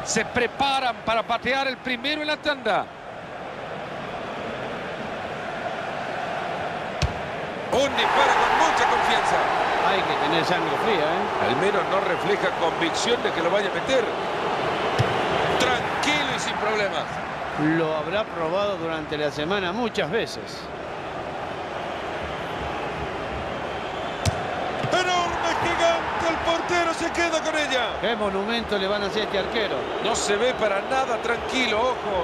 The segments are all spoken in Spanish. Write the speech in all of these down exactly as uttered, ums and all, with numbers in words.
Se preparan para patear el primero en la tanda. Un disparo con mucha confianza. Hay que tener sangre fría, ¿eh? Al menos no refleja convicción de que lo vaya a meter. Tranquilo y sin problemas. Lo habrá probado durante la semana muchas veces. ¡Enorme, gigante! El portero se queda con ella. ¿Qué monumento le van a hacer a este arquero? No se ve para nada tranquilo, ojo.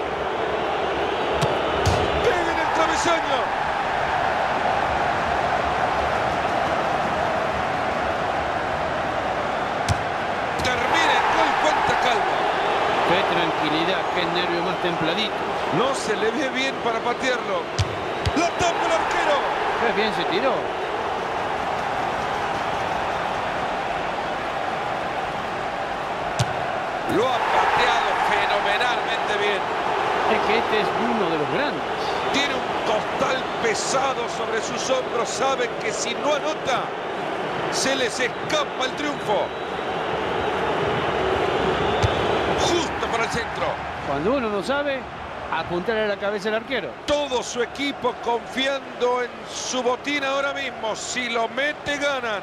¡Pega en el travesaño! Qué tranquilidad, qué nervio más templadito. No se le ve bien para patearlo. ¡La tapa el arquero! Qué bien se tiró. Lo ha pateado fenomenalmente bien. Es que este es uno de los grandes. Tiene un costal pesado sobre sus hombros. Saben que si no anota, se les escapa el triunfo. Para el centro. Cuando uno no sabe, apuntarle a la cabeza al arquero. Todo su equipo confiando en su botín ahora mismo. Si lo mete, ganan.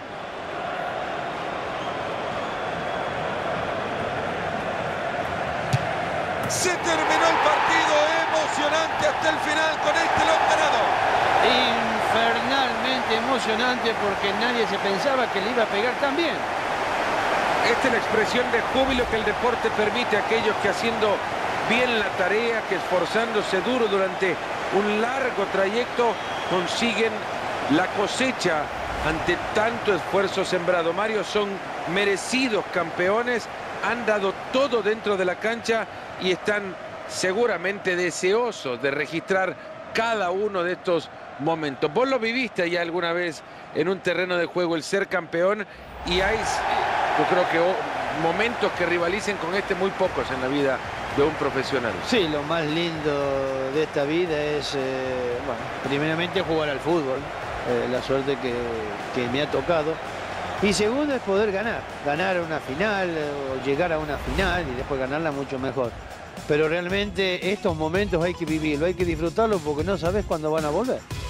Se terminó el partido, emocionante hasta el final. Con este lo han ganado. Infernalmente emocionante porque nadie se pensaba que le iba a pegar tan bien. Esta es la expresión de júbilo que el deporte permite a aquellos que haciendo bien la tarea, que esforzándose duro durante un largo trayecto, consiguen la cosecha ante tanto esfuerzo sembrado. Mario, son merecidos campeones, han dado todo dentro de la cancha y están seguramente deseosos de registrar cada uno de estos momentos. Vos lo viviste ya alguna vez en un terreno de juego, el ser campeón, y hay... Yo creo que momentos que rivalicen con este muy pocos en la vida de un profesional. Sí, lo más lindo de esta vida es, eh, bueno, primeramente jugar al fútbol, eh, la suerte que, que me ha tocado. Y segundo es poder ganar, ganar una final o llegar a una final y después ganarla mucho mejor. Pero realmente estos momentos hay que vivirlo, hay que disfrutarlo porque no sabes cuándo van a volver.